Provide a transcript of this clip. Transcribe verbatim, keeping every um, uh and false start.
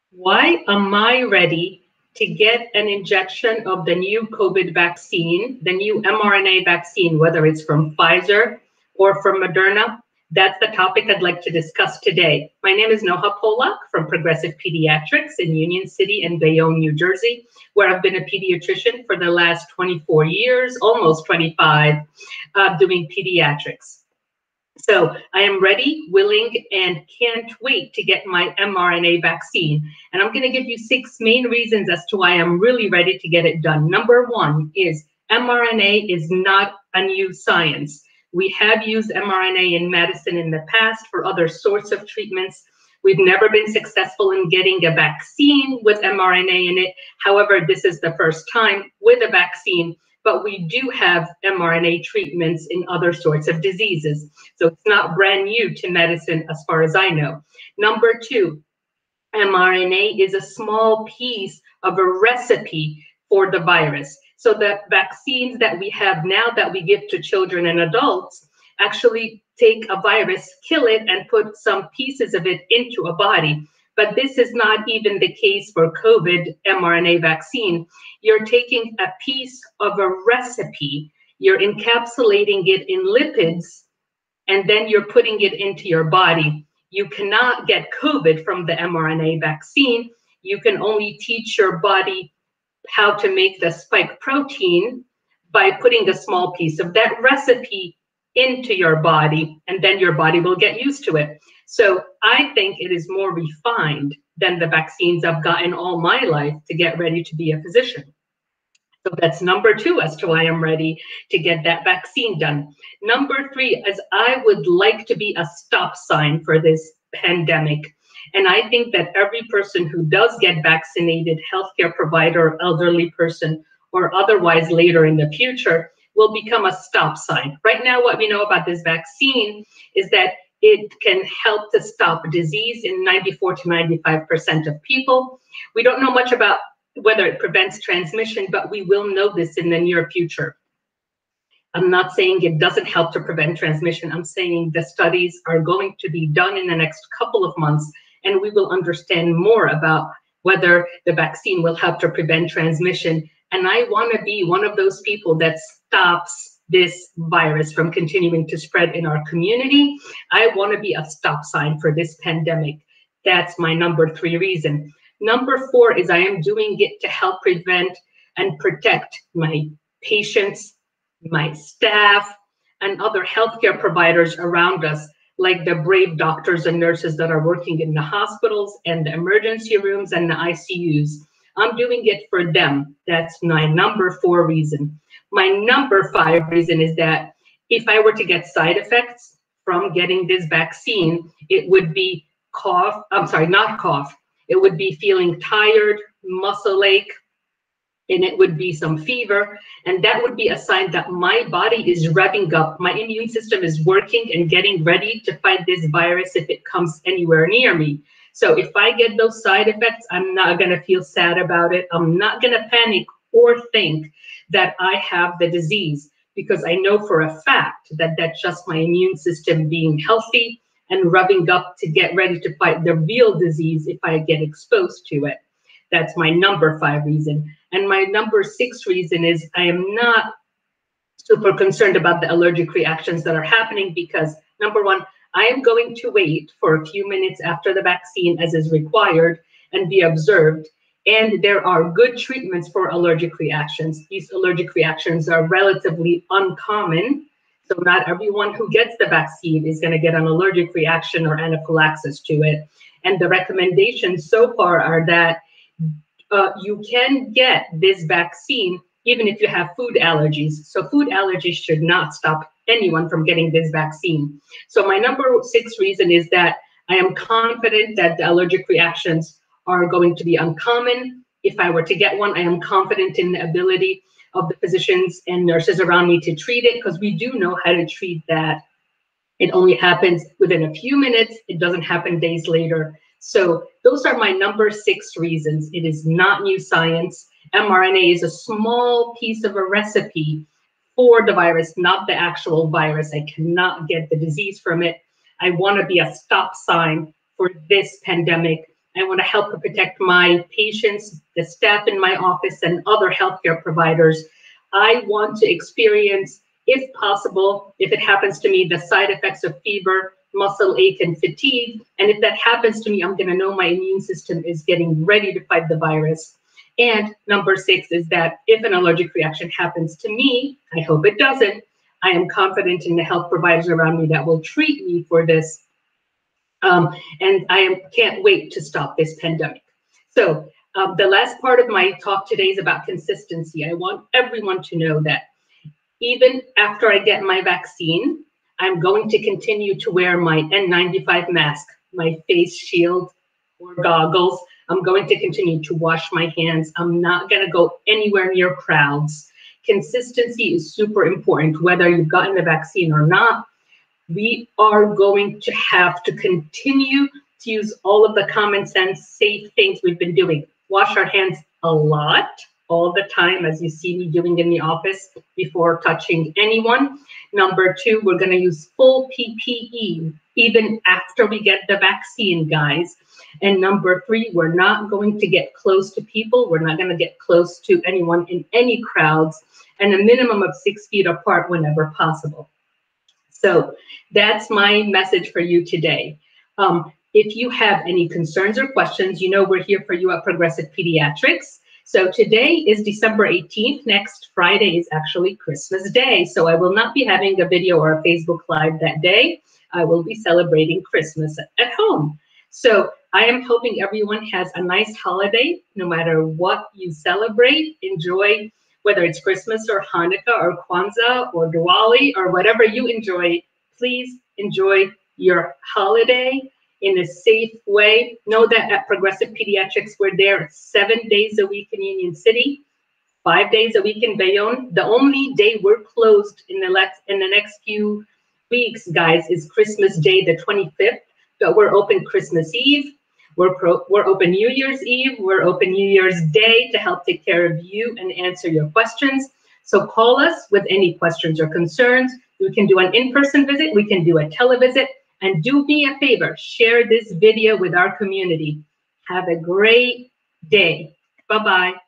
Why am I ready to get an injection of the new COVID vaccine, the new mRNA vaccine, whether it's from Pfizer or from Moderna? That's the topic I'd like to discuss today. My name is Noha Polak from Progressive Pediatrics in Union City and Bayonne, New Jersey, where I've been a pediatrician for the last twenty-four years, almost twenty-five, uh, doing pediatrics. So I am ready, willing, and can't wait to get my mRNA vaccine. And I'm going to give you six main reasons as to why I'm really ready to get it done. Number one is mRNA is not a new science. We have used mRNA in medicine in the past for other sorts of treatments. We've never been successful in getting a vaccine with mRNA in it. However, this is the first time with a vaccine, but we do have mRNA treatments in other sorts of diseases. So it's not brand new to medicine as far as I know. Number two, mRNA is a small piece of a recipe for the virus. So the vaccines that we have now that we give to children and adults actually take a virus, kill it, and put some pieces of it into a body. But this is not even the case for COVID mRNA vaccine. You're taking a piece of a recipe, you're encapsulating it in lipids, and then you're putting it into your body. You cannot get COVID from the mRNA vaccine. You can only teach your body how to make the spike protein by putting a small piece of that recipe into your body, and then your body will get used to it. So I think it is more refined than the vaccines I've gotten all my life to get ready to be a physician. So that's number two as to why I'm ready to get that vaccine done. Number three is I would like to be a stop sign for this pandemic. And I think that every person who does get vaccinated, healthcare provider, elderly person, or otherwise later in the future, will become a stop sign. Right now, what we know about this vaccine is that it can help to stop disease in ninety-four to ninety-five percent of people. We don't know much about whether it prevents transmission, but we will know this in the near future. I'm not saying it doesn't help to prevent transmission. I'm saying the studies are going to be done in the next couple of months, and we will understand more about whether the vaccine will help to prevent transmission. And I want to be one of those people that stops this virus from continuing to spread in our community. I want to be a stop sign for this pandemic. That's my number three reason. Number four is I am doing it to help prevent and protect my patients, my staff, and other healthcare providers around us, like the brave doctors and nurses that are working in the hospitals and the emergency rooms and the I C Us. I'm doing it for them. That's my number four reason. My number five reason is that if I were to get side effects from getting this vaccine, it would be cough, I'm sorry, not cough. It would be feeling tired, muscle ache, and it would be some fever. And that would be a sign that my body is revving up. My immune system is working and getting ready to fight this virus if it comes anywhere near me. So if I get those side effects, I'm not going to feel sad about it. I'm not going to panic or think that I have the disease, because I know for a fact that that's just my immune system being healthy and revving up to get ready to fight the real disease if I get exposed to it. That's my number five reason. And my number six reason is I am not super concerned about the allergic reactions that are happening, because number one, I am going to wait for a few minutes after the vaccine as is required and be observed. And there are good treatments for allergic reactions. These allergic reactions are relatively uncommon. So not everyone who gets the vaccine is going to get an allergic reaction or anaphylaxis to it. And the recommendations so far are that uh, you can get this vaccine even if you have food allergies. So food allergies should not stop anyone from getting this vaccine. So my number six reason is that I am confident that the allergic reactions are going to be uncommon. If I were to get one, I am confident in the ability of the physicians and nurses around me to treat it, because we do know how to treat that. It only happens within a few minutes. It doesn't happen days later. So those are my number six reasons. It is not new science. mRNA is a small piece of a recipe for the virus, not the actual virus. I cannot get the disease from it. I want to be a stop sign for this pandemic. I want to help protect my patients, the staff in my office, and other healthcare providers. I want to experience, if possible, if it happens to me, the side effects of fever, muscle ache, and fatigue. And if that happens to me, I'm going to know my immune system is getting ready to fight the virus. And number six is that if an allergic reaction happens to me, I hope it doesn't, I am confident in the health providers around me that will treat me for this. Um, and I am, can't wait to stop this pandemic. So um, the last part of my talk today is about consistency. I want everyone to know that even after I get my vaccine, I'm going to continue to wear my N ninety-five mask, my face shield or goggles. I'm going to continue to wash my hands. I'm not going to go anywhere near crowds. Consistency is super important, whether you've gotten the vaccine or not. We are going to have to continue to use all of the common sense, safe things we've been doing. Wash our hands a lot, all the time, as you see me doing in the office before touching anyone. Number two, we're going to use full P P E even after we get the vaccine, guys. And number three, we're not going to get close to people. We're not going to get close to anyone in any crowds, and a minimum of six feet apart whenever possible. So that's my message for you today. Um, if you have any concerns or questions, you know we're here for you at Progressive Pediatrics. So today is December eighteenth. Next Friday is actually Christmas Day. So I will not be having a video or a Facebook Live that day. I will be celebrating Christmas at home. So I am hoping everyone has a nice holiday, no matter what you celebrate. Enjoy, whether it's Christmas or Hanukkah or Kwanzaa or Diwali or whatever you enjoy. Please enjoy your holiday in a safe way. Know that at Progressive Pediatrics, we're there seven days a week in Union City, five days a week in Bayonne. The only day we're closed in the next, in the next few weeks, guys, is Christmas Day, the twenty-fifth, but we're open Christmas Eve. We're, pro, we're open New Year's Eve. We're open New Year's Day to help take care of you and answer your questions. So call us with any questions or concerns. We can do an in-person visit. We can do a televisit. And do me a favor, share this video with our community. Have a great day. Bye-bye.